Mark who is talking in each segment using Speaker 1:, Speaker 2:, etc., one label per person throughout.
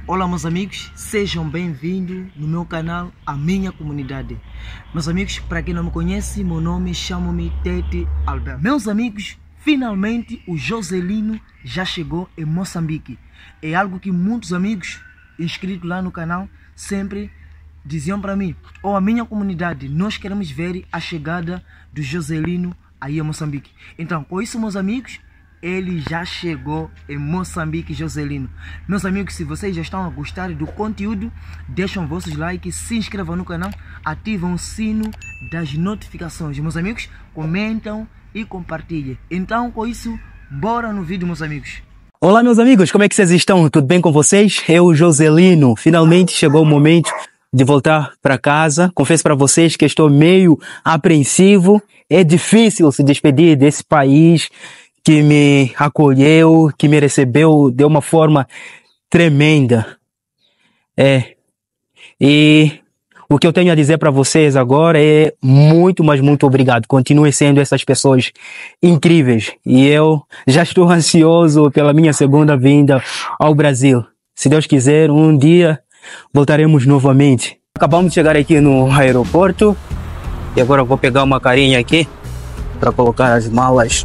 Speaker 1: Olá meus amigos, sejam bem-vindos no meu canal, a minha comunidade. Meus amigos, para quem não me conhece, meu nome chamo-me Tete Alberto. Meus amigos, finalmente o Joselino já chegou em Moçambique. É algo que muitos amigos inscritos lá no canal sempre diziam para mim, ou a minha comunidade, nós queremos ver a chegada do Joselino aí em Moçambique. Então, com isso meus amigos, ele já chegou em Moçambique, Joselino. Meus amigos, se vocês já estão a gostar do conteúdo, deixam vossos likes, se inscrevam no canal, ativam o sino das notificações. Meus amigos, comentam e compartilhem. Então, com isso, bora no vídeo, meus amigos.
Speaker 2: Olá, meus amigos, como é que vocês estão? Tudo bem com vocês? Eu, Joselino, finalmente chegou o momento de voltar para casa. Confesso para vocês que estou meio apreensivo. É difícil se despedir desse país que me acolheu, que me recebeu de uma forma tremenda. E o que eu tenho a dizer para vocês agora é muito, mas muito obrigado. Continuem sendo essas pessoas incríveis. E eu já estou ansioso pela minha segunda vinda ao Brasil. Se Deus quiser, um dia voltaremos novamente. Acabamos de chegar aqui no aeroporto. E agora eu vou pegar uma carinha aqui para colocar as malas.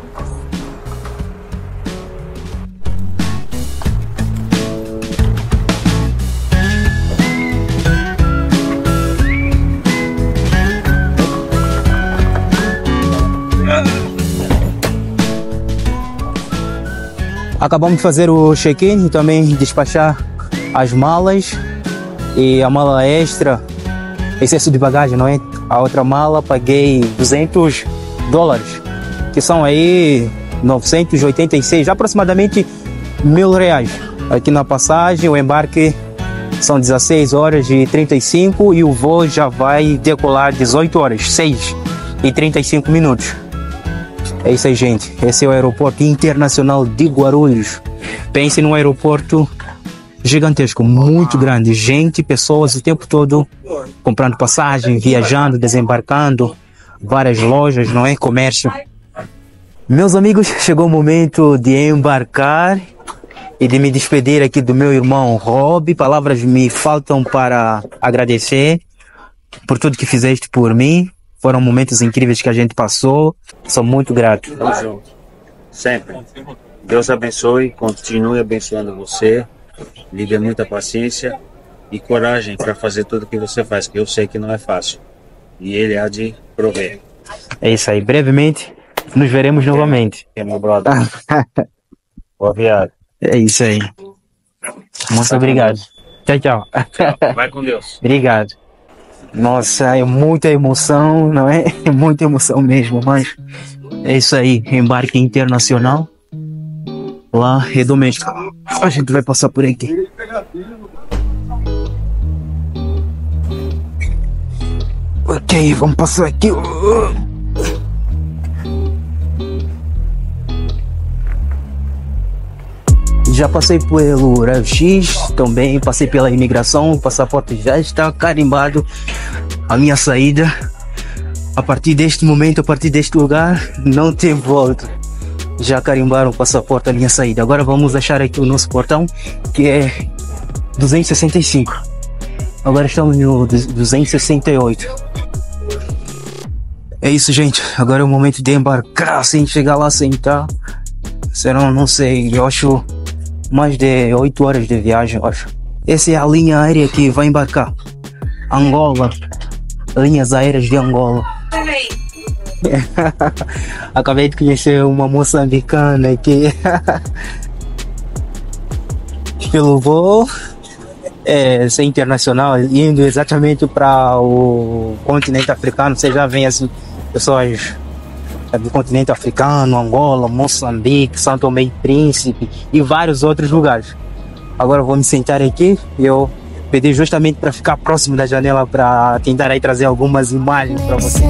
Speaker 2: Acabamos de fazer o check-in e também despachar as malas e a mala extra, excesso de bagagem, não é? A outra mala paguei $200, que são aí 986, aproximadamente R$1.000. Aqui na passagem, o embarque são 16 horas e 35 e o voo já vai decolar 18 horas, 6 e 35 minutos. É isso aí, gente. Esse é o aeroporto internacional de Guarulhos. Pense num aeroporto gigantesco, muito grande. Gente, pessoas o tempo todo comprando passagem, viajando, desembarcando. Várias lojas, não é? Comércio. Meus amigos, chegou o momento de embarcar e de me despedir aqui do meu irmão Rob. Palavras me faltam para agradecer por tudo que fizeste por mim. Foram momentos incríveis que a gente passou. Sou muito grato.
Speaker 3: Tamo junto. Sempre. Deus abençoe, continue abençoando você. Lhe dê muita paciência e coragem para fazer tudo que você faz, que eu sei que não é fácil. E Ele há de prover.
Speaker 2: É isso aí. Brevemente nos veremos novamente.
Speaker 3: É meu brother. Boa viagem.
Speaker 2: É isso aí. Muito obrigado. Tchau, tchau.
Speaker 3: Vai com Deus.
Speaker 2: Obrigado. Nossa, é muita emoção, não é? É muita emoção mesmo, mas é isso aí, embarque internacional, lá é doméstico. A gente vai passar por aqui. Ok, vamos passar aqui. Já passei pelo raio-x, também passei pela imigração, o passaporte já está carimbado. A minha saída, a partir deste momento, a partir deste lugar, não tem volta. Já carimbaram o passaporte, a minha saída. Agora vamos achar aqui o nosso portão, que é 265. Agora estamos no 268. É isso, gente. Agora é o momento de embarcar, sem chegar lá, sentar. Serão, não sei, eu acho mais de 8 horas de viagem, eu acho. Essa é a linha aérea que vai embarcar. Angola. Linhas aéreas de Angola. Acabei de conhecer uma moçambicana aqui. Pelo voo ser internacional, indo exatamente para o continente africano. Você já vem assim, pessoas do continente africano, Angola, Moçambique, São Tomé e Príncipe e vários outros lugares. Agora eu vou me sentar aqui e eu pedi justamente para ficar próximo da janela para tentar aí trazer algumas imagens para vocês.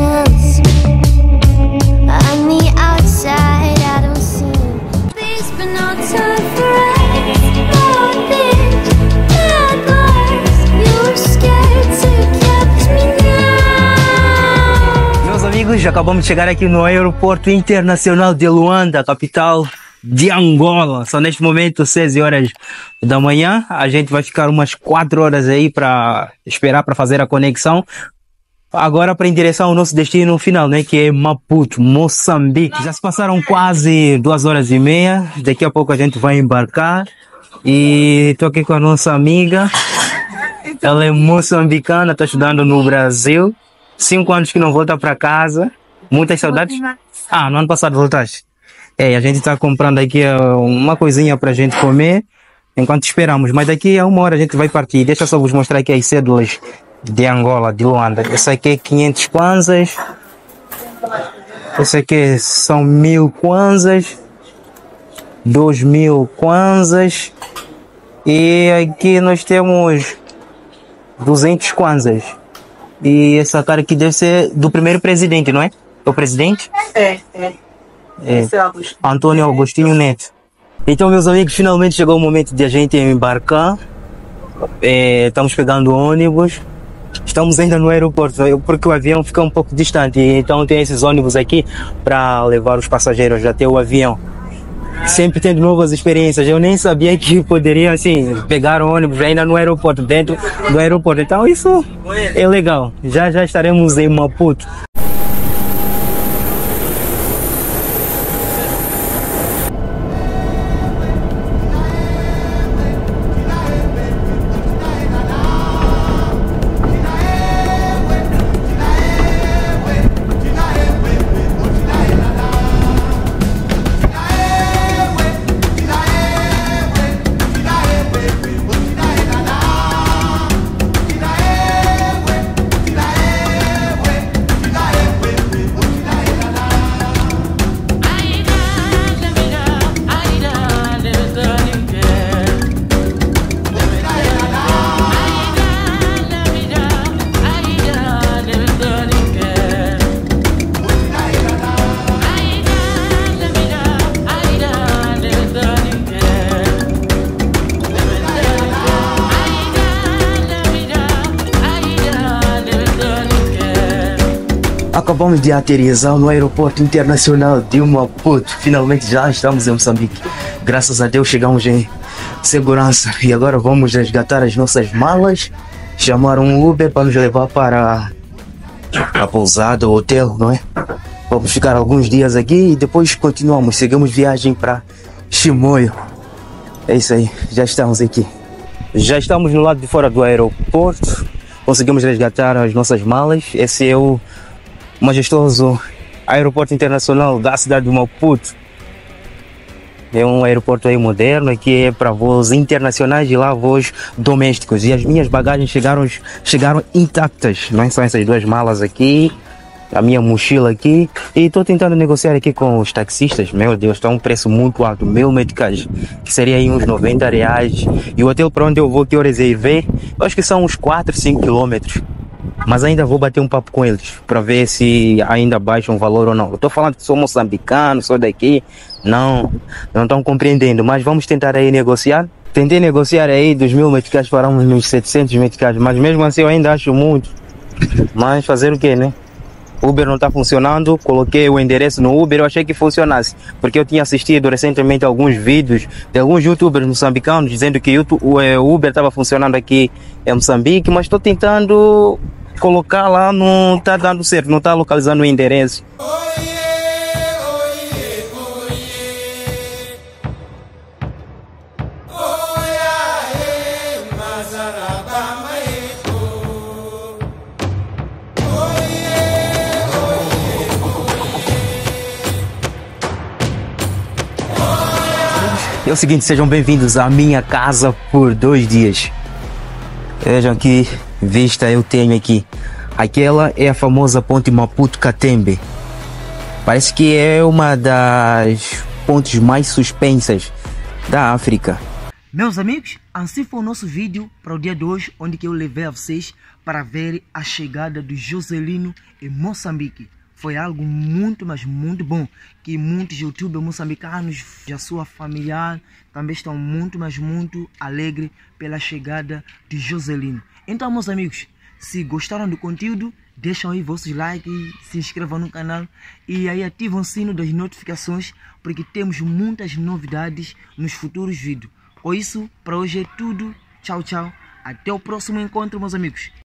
Speaker 2: Meus amigos, acabamos de chegar aqui no aeroporto internacional de Luanda, capital de Angola. São neste momento 6 horas da manhã. A gente vai ficar umas 4 horas aí para esperar para fazer a conexão. Agora para em direção ao nosso destino final, né? Que é Maputo, Moçambique. Já se passaram quase 2 horas e meia. Daqui a pouco a gente vai embarcar. E tô aqui com a nossa amiga. Ela é moçambicana, tá estudando no Brasil. 5 anos que não volta para casa. Muitas saudades? No ano passado voltaste. A gente tá comprando aqui uma coisinha pra gente comer enquanto esperamos. Mas daqui a 1 hora a gente vai partir. Deixa eu só vos mostrar aqui as cédulas de Angola, de Luanda. Essa aqui é 500 kwanzas. Essa aqui são 1000 kwanzas. 2000 kwanzas. E aqui nós temos 200 kwanzas. E essa cara aqui deve ser do primeiro presidente, não é? É o presidente? É. Antônio Agostinho Neto. Então, meus amigos, finalmente chegou o momento de a gente embarcar. Estamos pegando ônibus. Estamos ainda no aeroporto, porque o avião fica um pouco distante. Então tem esses ônibus aqui para levar os passageiros até o avião. Sempre tendo novas experiências. Eu nem sabia que poderia, assim, pegar o ônibus ainda no aeroporto, dentro do aeroporto. Então isso é legal. Já estaremos em Maputo. Acabamos de aterrissar no aeroporto internacional de Maputo. Finalmente já estamos em Moçambique. Graças a Deus chegamos em segurança. E agora vamos resgatar as nossas malas, chamar um Uber para nos levar para a pousada, o hotel, não é? Vamos ficar alguns dias aqui e depois continuamos. Seguimos viagem para Chimoio. É isso aí, já estamos aqui. Já estamos no lado de fora do aeroporto. Conseguimos resgatar as nossas malas. Esse é o majestoso aeroporto internacional da cidade de Maputo. É um aeroporto aí moderno, aqui é para voos internacionais e lá voos domésticos. E as minhas bagagens chegaram intactas, não é? São essas 2 malas aqui, a minha mochila aqui. E estou tentando negociar aqui com os taxistas. Meu Deus, está um preço muito alto. 1000 meticais, que seria aí uns 90 reais. E o hotel para onde eu vou, que eu reservei, eu acho que são uns 4, 5 quilômetros. Mas ainda vou bater um papo com eles para ver se ainda baixam o valor ou não. Eu estou falando que sou moçambicano, sou daqui. Não estão compreendendo, mas vamos tentar aí negociar. Tentei negociar aí dos 1000 meticais para uns 700 meticais, mas mesmo assim eu ainda acho muito. Mas fazer o que, né? Uber não está funcionando, coloquei o endereço no Uber, eu achei que funcionasse, porque eu tinha assistido recentemente alguns vídeos de alguns youtubers moçambicanos dizendo que o Uber estava funcionando aqui em Moçambique, mas estou tentando colocar lá, não está dando certo, não está localizando o endereço. É o seguinte, sejam bem-vindos à minha casa por 2 dias. Vejam que vista eu tenho aqui. Aquela é a famosa ponte Maputo-Katembe. Parece que é uma das pontes mais suspensas da África.
Speaker 1: Meus amigos, assim foi o nosso vídeo para o dia de hoje, onde que eu levei a vocês para ver a chegada do Joselino em Moçambique. Foi algo muito, mas muito bom, que muitos youtubers moçambicanos e a sua familiar também estão muito, mas muito alegres pela chegada de Joselino. Então, meus amigos, se gostaram do conteúdo, deixam aí vossos likes, se inscrevam no canal e aí ativam o sino das notificações, porque temos muitas novidades nos futuros vídeos. Com isso, para hoje é tudo. Tchau, tchau. Até o próximo encontro, meus amigos.